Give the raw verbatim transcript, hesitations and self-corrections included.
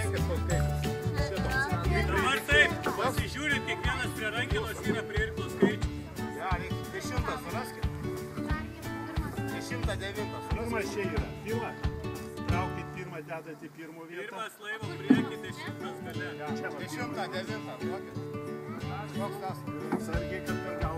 pasirinkit koks skaičius. Dabar taip, pasižiūrit, kiekvienas prie rankinos yra prie irklo skaičių. Ja, reikia dešimtą suraskit. Dešimtą devintą suraskit. Pirmas čia yra. Pirma. Traukit pirmą, dedat į pirmo vietą. Pirmas laivo priekį, dešimtas gale. Dešimtą devintą suraskit. Koks tas? Sargiai, kad per galvą.